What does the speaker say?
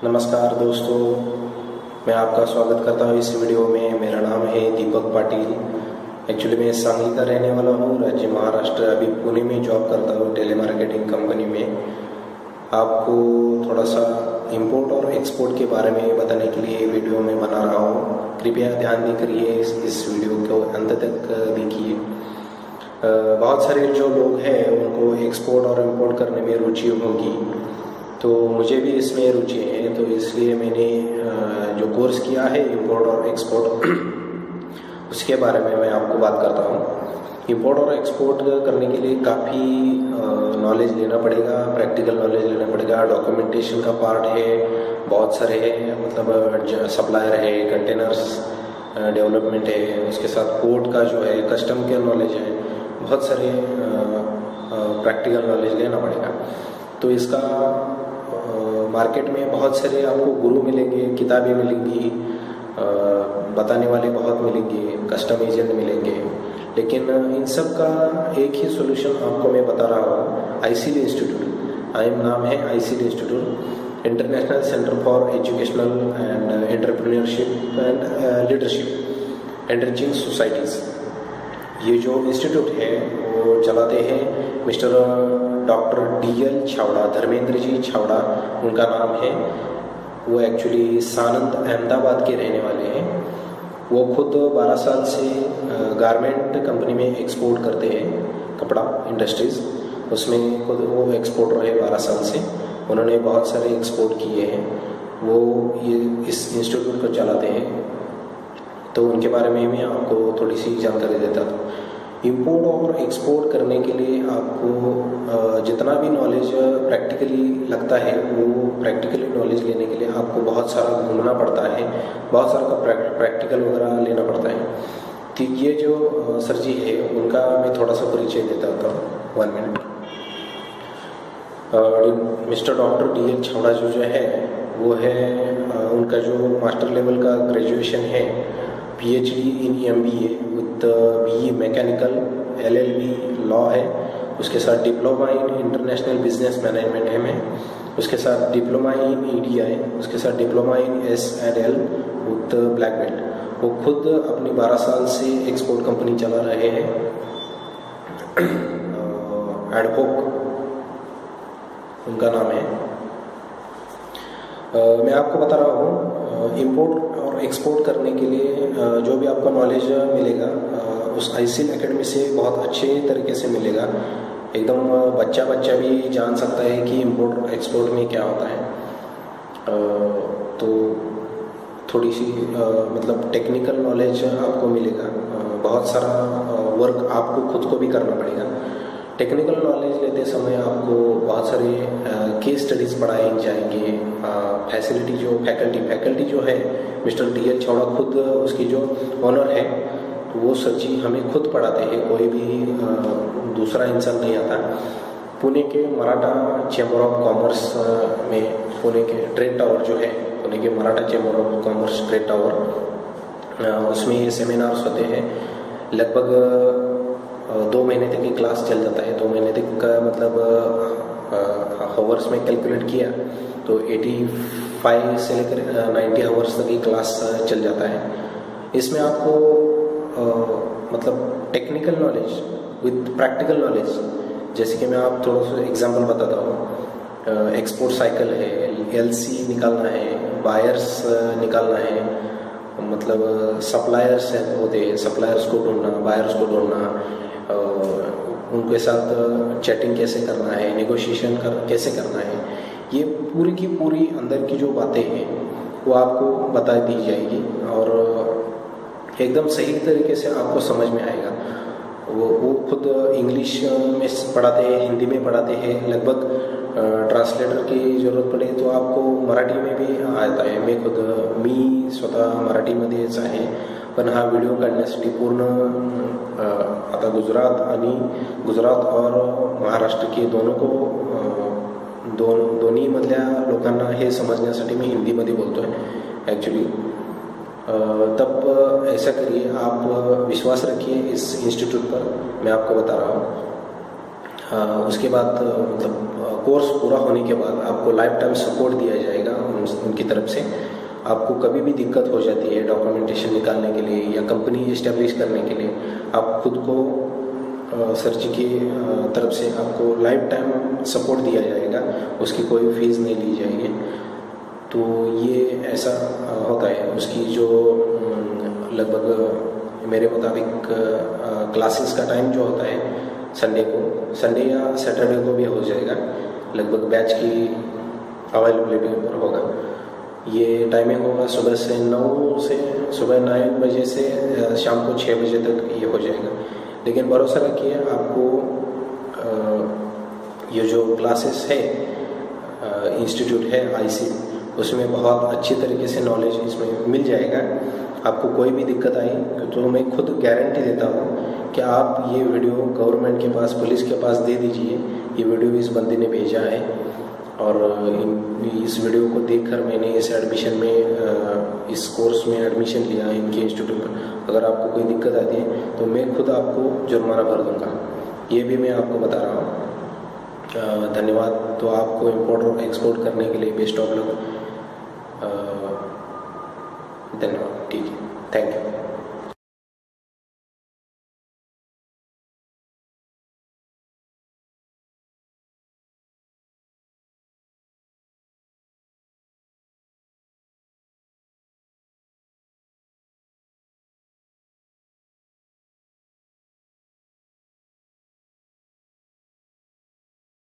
नमस्कार दोस्तों, मैं आपका स्वागत करता हूँ इस वीडियो में। मेरा नाम है दीपक पाटिल। एक्चुअली मैं सांगली का रहने वाला हूँ, राज्य महाराष्ट्र। अभी पुणे में जॉब करता हूँ टेलीमार्केटिंग कंपनी में। आपको थोड़ा सा इंपोर्ट और एक्सपोर्ट के बारे में बताने के लिए वीडियो में बना रहा हूँ। कृपया ध्यान दें करिए, इस वीडियो को अंत तक देखिए। बहुत सारे जो लोग हैं उनको एक्सपोर्ट और इंपोर्ट करने में रुचि होगी, तो मुझे भी इसमें रुचि है। तो इसलिए मैंने जो कोर्स किया है इंपोर्ट और एक्सपोर्ट उसके बारे में मैं आपको बात करता हूँ। इंपोर्ट और एक्सपोर्ट करने के लिए काफ़ी नॉलेज लेना पड़ेगा, प्रैक्टिकल नॉलेज लेना पड़ेगा। डॉक्यूमेंटेशन का पार्ट है, बहुत सारे हैं, मतलब सप्लायर है, कंटेनर्स डेवलपमेंट है, उसके साथ पोर्ट का जो है, कस्टम के नॉलेज है, बहुत सारे प्रैक्टिकल नॉलेज लेना पड़ेगा। तो इसका मार्केट में बहुत सारे आपको गुरु मिलेंगे, किताबें मिलेंगी, बताने वाले बहुत मिलेंगे, कस्टम एजेंट मिलेंगे, लेकिन इन सब का एक ही सॉल्यूशन आपको मैं बता रहा हूँ। ICEEL इंस्टीट्यूट, नाम है ICEEL institute, international centre for educational and entrepreneurship and leadership enriching societies. ये जो इंस्टीट्यूट है वो चलाते हैं mister doctor DL Chhawda, Dharmendra ji Chhawda उनका नाम है। वो एक्चुअली सानंद अहमदाबाद के रहने वाले हैं। वो खुद 12 साल से गारमेंट कंपनी में एक्सपोर्ट करते हैं, कपड़ा इंडस्ट्रीज, उसमें खुद वो एक्सपोर्टर है 12 साल से। उन्होंने बहुत सारे एक्सपोर्ट किए हैं। वो ये इस इंस्टीट्यूट को चलाते हैं, तो उनके बारे में मैं आपको थोड़ी सी जानकारी देता था। इंपोर्ट और एक्सपोर्ट करने के लिए आपको जितना भी नॉलेज प्रैक्टिकली लगता है, वो प्रैक्टिकली नॉलेज लेने के लिए आपको बहुत सारा घूमना पड़ता है, बहुत सारा प्रैक्टिकल वगैरह लेना पड़ता है। तो ये जो सर जी है उनका मैं थोड़ा सा परिचय देता था, 1 मिनट। मिस्टर डॉक्टर DL छावड़ा जो है वो है, उनका जो मास्टर लेवल का ग्रेजुएशन है, PhD in MBA with BE mechanical, LLB law है, उसके साथ diploma in international business management है मैं, उसके साथ डिप्लोमा इन EDI, उसके साथ diploma in SNL with black belt. वो खुद अपनी 12 साल से एक्सपोर्ट कंपनी चला रहे हैं, एडवोक उनका नाम है। मैं आपको बता रहा हूँ, इंपोर्ट और एक्सपोर्ट करने के लिए जो भी आपको नॉलेज मिलेगा उस ICEEL एकेडमी से बहुत अच्छे तरीके से मिलेगा। एकदम बच्चा भी जान सकता है कि इंपोर्ट और एक्सपोर्ट में क्या होता है। तो थोड़ी सी मतलब टेक्निकल नॉलेज आपको मिलेगा। बहुत सारा वर्क आपको खुद को भी करना पड़ेगा। टेक्निकल नॉलेज लेते समय आपको बहुत सारे केस स्टडीज़ पढ़ाए जाएंगे। फैकल्टी जो है मिस्टर DL छावड़ा खुद, उसकी जो ऑनर है, तो वो सर जी हमें खुद पढ़ाते हैं, कोई भी दूसरा इंसान नहीं आता। पुणे के मराठा चैम्बर ऑफ कॉमर्स में, पुणे के ट्रेड टावर जो है, पुणे के Maratha chamber of commerce trade tower, उसमें ये सेमिनार्स होते हैं। लगभग 2 महीने तक की क्लास चल जाता है। 2 महीने तक का मतलब हावर्स में कैलकुलेट किया तो 85 से लेकर 90 हावर्स तक की क्लास चल जाता है। इसमें आपको मतलब technical knowledge with practical knowledge, जैसे कि मैं आप थोड़ा सा एग्जांपल बताता हूँ। एक्सपोर्ट साइकिल है, LC निकालना है, बायर्स निकालना है, मतलब सप्लायर्स होते हैं, सप्लायर्स को ढूंढना, बायर्स को ढूंढना, उनके साथ चैटिंग कैसे करना है, नेगोशिएशन कैसे करना है, ये पूरी की पूरी अंदर की जो बातें हैं वो आपको बता दी जाएगी और एकदम सही तरीके से आपको समझ में आएगा। वो खुद इंग्लिश में पढ़ाते हैं, हिंदी में पढ़ाते हैं। लगभग ट्रांसलेटर की ज़रूरत पड़े तो आपको मराठी में भी आता आहे। मी स्वतः मराठीमध्येच आहे, पण हा व्हिडिओ काढण्यासाठी पूर्ण आता गुजरात और महाराष्ट्र के दोन्ही मधल्या लोकांना हे समजण्यासाठी मी हिंदीमध्ये बोलतोय एक्चुअली। तब ऐसा करिए, आप विश्वास रखिए इस इंस्टीट्यूट पर, मैं आपको बता रहा हूँ। उसके बाद मतलब कोर्स पूरा होने के बाद आपको लाइफ टाइम सपोर्ट दिया जाएगा। उनकी तरफ से। आपको कभी भी दिक्कत हो जाती है डॉक्यूमेंटेशन निकालने के लिए या कंपनी इस्टेब्लिश करने के लिए, आप खुद को सर जी की तरफ से आपको लाइफ टाइम सपोर्ट दिया जाएगा, उसकी कोई फीस नहीं ली जाएगी। तो ये ऐसा होता है। उसकी जो लगभग मेरे मुताबिक क्लासेस का टाइम जो होता है संडे या सैटरडे को भी हो जाएगा, लगभग बैच की अवेलेबिलिटी पर होगा। ये टाइमिंग होगा सुबह 9 बजे से शाम को 6 बजे तक ये हो जाएगा। लेकिन भरोसा रखिए, आपको ये जो क्लासेस है इंस्टीट्यूट है ICEEL, उसमें बहुत अच्छी तरीके से नॉलेज इसमें मिल जाएगा। आपको कोई भी दिक्कत आई तो मैं खुद गारंटी देता हूँ कि आप ये वीडियो गवर्नमेंट के पास, पुलिस के पास दे दीजिए। ये वीडियो इस बंदे ने भेजा है और इस वीडियो को देखकर मैंने इस एडमिशन में, इस कोर्स में एडमिशन लिया इनके इंस्टीट्यूट पर। अगर आपको कोई दिक्कत आती है तो मैं खुद आपको जुर्माना भर दूंगा, ये भी मैं आपको बता रहा हूँ। धन्यवाद। तो आपको इम्पोर्ट और एक्सपोर्ट करने के लिए बेस्ट ऑफ लक। धन्यवाद। ठीक है, थैंक यू।